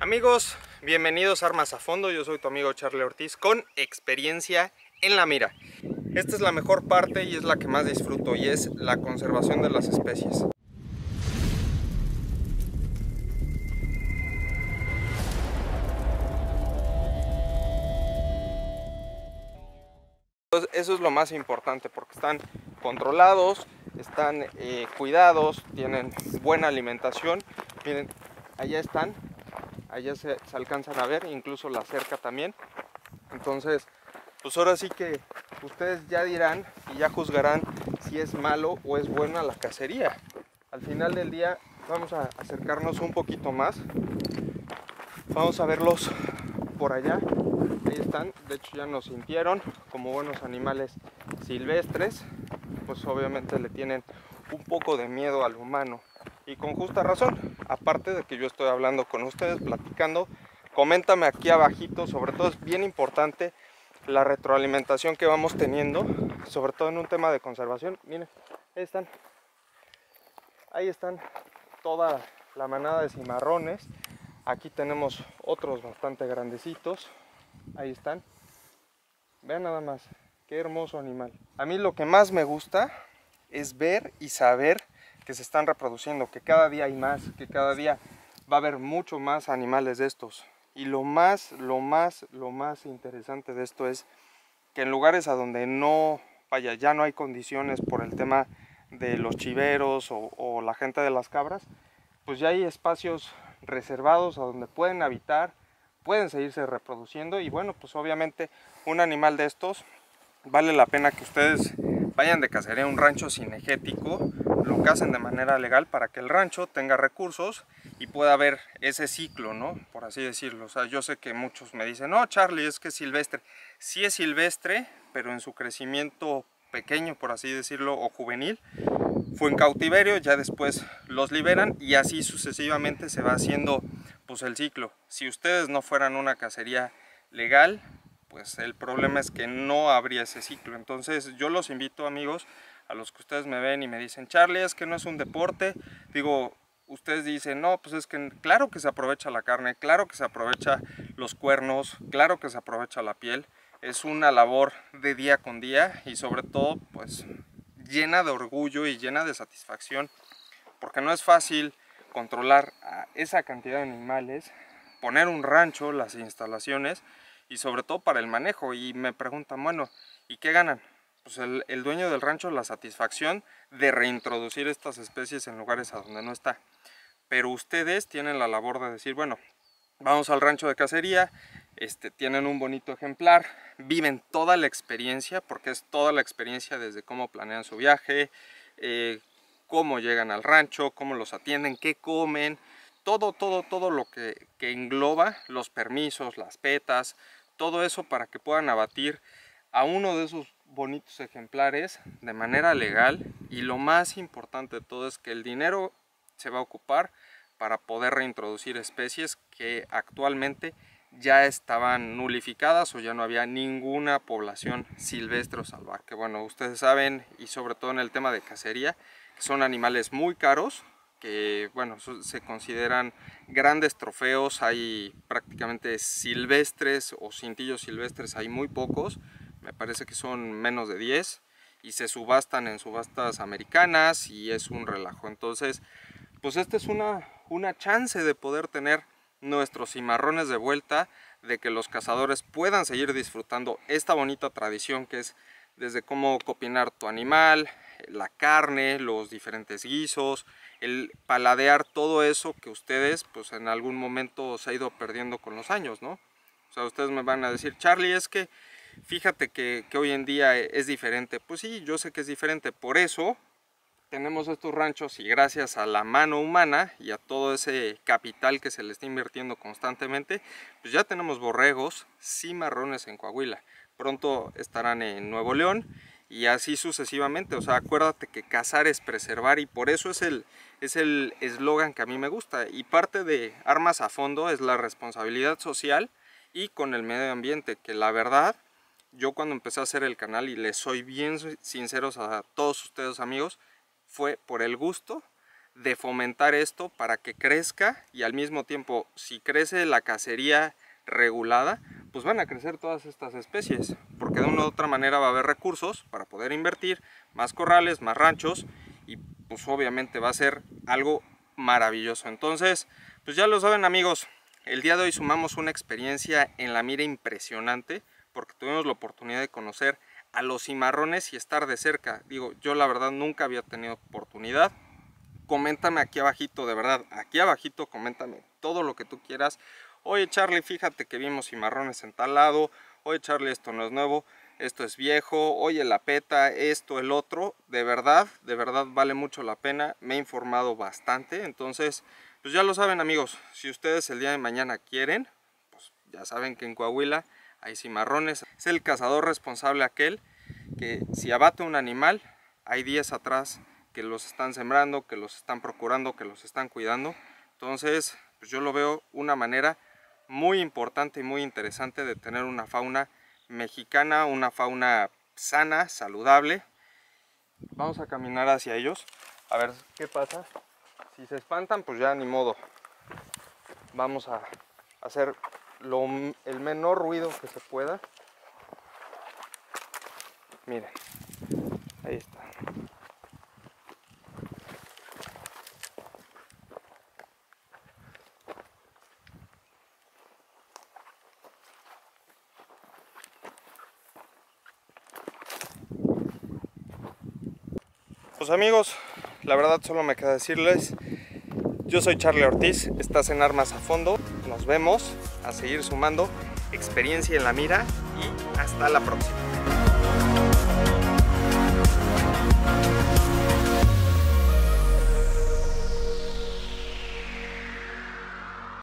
Amigos, bienvenidos a Armas a Fondo. Yo soy tu amigo Charlie Ortiz con experiencia en la mira. Esta es la mejor parte y es la que más disfruto, y es la conservación de las especies. Entonces, eso es lo más importante, porque están controlados, están cuidados, tienen buena alimentación. Miren, allá están, allá se alcanzan a ver, incluso la cerca también. Entonces, pues ahora sí que ustedes ya dirán y ya juzgarán si es malo o es buena la cacería. Al final del día vamos a acercarnos un poquito más. Vamos a verlos por allá. Ahí están, de hecho ya nos sintieron como buenos animales silvestres. Pues obviamente le tienen un poco de miedo al humano, y con justa razón. Aparte de que yo estoy hablando con ustedes, platicando, coméntame aquí abajito. Sobre todo es bien importante la retroalimentación que vamos teniendo, sobre todo en un tema de conservación. Miren, ahí están toda la manada de cimarrones. Aquí tenemos otros bastante grandecitos, ahí están. Vean nada más, qué hermoso animal. A mí lo que más me gusta es ver y saber que se están reproduciendo, que cada día hay más, que cada día va a haber mucho más animales de estos. Y lo más interesante de esto es que en lugares a donde ya no hay condiciones por el tema de los chiveros o la gente de las cabras, pues ya hay espacios reservados a donde pueden habitar, pueden seguirse reproduciendo. Y bueno, pues obviamente un animal de estos vale la pena que ustedes vayan de cacería a un rancho cinegético, lo cacen de manera legal para que el rancho tenga recursos y pueda haber ese ciclo, ¿no? Por así decirlo. O sea, yo sé que muchos me dicen, no, Charlie, es que es silvestre. Sí es silvestre, pero en su crecimiento pequeño, por así decirlo, o juvenil. Fue en cautiverio, ya después los liberan y así sucesivamente se va haciendo pues el ciclo. Si ustedes no fueran una cacería legal, pues el problema es que no habría ese ciclo. Entonces yo los invito, amigos, a los que ustedes me ven y me dicen, Charlie, es que no es un deporte. Digo, ustedes dicen, no, pues es que claro que se aprovecha la carne, claro que se aprovecha los cuernos, claro que se aprovecha la piel. Es una labor de día con día y sobre todo pues llena de orgullo y llena de satisfacción, porque no es fácil controlar a esa cantidad de animales, poner un rancho, las instalaciones y sobre todo para el manejo. Y me preguntan, bueno, ¿y qué ganan? Pues el dueño del rancho, la satisfacción de reintroducir estas especies en lugares a donde no está. Pero ustedes tienen la labor de decir, bueno, vamos al rancho de cacería, tienen un bonito ejemplar, viven toda la experiencia, porque es toda la experiencia desde cómo planean su viaje, cómo llegan al rancho, cómo los atienden, qué comen, todo lo que engloba los permisos, las petas, todo eso para que puedan abatir a uno de esos bonitos ejemplares de manera legal. Y lo más importante de todo es que el dinero se va a ocupar para poder reintroducir especies que actualmente ya estaban nulificadas o ya no había ninguna población silvestre o salvaje. Que bueno, ustedes saben, y sobre todo en el tema de cacería, que son animales muy caros, que bueno, se consideran grandes trofeos. Hay prácticamente silvestres o cintillos silvestres, hay muy pocos, me parece que son menos de 10, y se subastan en subastas americanas y es un relajo. Entonces pues esta es una chance de poder tener nuestros cimarrones de vuelta, de que los cazadores puedan seguir disfrutando esta bonita tradición que es desde cómo copinar tu animal, la carne, los diferentes guisos, el paladear, todo eso que ustedes pues en algún momento se ha ido perdiendo con los años, ¿no? O sea, ustedes me van a decir, Charlie, es que fíjate que hoy en día es diferente. Pues sí, yo sé que es diferente, por eso tenemos estos ranchos, y gracias a la mano humana y a todo ese capital que se le está invirtiendo constantemente, pues ya tenemos borregos, cimarrones en Coahuila. Pronto estarán en Nuevo León y así sucesivamente. O sea, acuérdate que cazar es preservar, y por eso es el eslogan que a mí me gusta. Y parte de Armas a Fondo es la responsabilidad social y con el medio ambiente, que la verdad, yo cuando empecé a hacer el canal, y les soy bien sinceros a todos ustedes, amigos, fue por el gusto de fomentar esto para que crezca, y al mismo tiempo, si crece la cacería regulada, pues van a crecer todas estas especies, porque de una u otra manera va a haber recursos para poder invertir, más corrales, más ranchos, y pues obviamente va a ser algo maravilloso. Entonces, pues ya lo saben, amigos, el día de hoy sumamos una experiencia en la mira impresionante, porque tuvimos la oportunidad de conocer a los cimarrones y estar de cerca. Digo, yo la verdad nunca había tenido oportunidad. Coméntame aquí abajito, de verdad, aquí abajito coméntame todo lo que tú quieras. Oye Charlie, fíjate que vimos cimarrones en tal lado. Oye Charlie, esto no es nuevo, esto es viejo. Oye, la peta, esto, el otro. De verdad vale mucho la pena. Me he informado bastante. Entonces, pues ya lo saben, amigos, si ustedes el día de mañana quieren, pues ya saben que en Coahuila hay cimarrones. Es el cazador responsable aquel que si abate un animal, hay 10 atrás que los están sembrando, que los están procurando, que los están cuidando. Entonces, pues yo lo veo una manera muy importante y muy interesante de tener una fauna mexicana, una fauna sana, saludable. Vamos a caminar hacia ellos, a ver qué pasa. Si se espantan, pues ya ni modo. Vamos a hacer el menor ruido que se pueda. Miren, ahí está. Pues amigos, la verdad solo me queda decirles, yo soy Charlie Ortiz, estás en Armas a Fondo, nos vemos, a seguir sumando experiencia en la mira y hasta la próxima.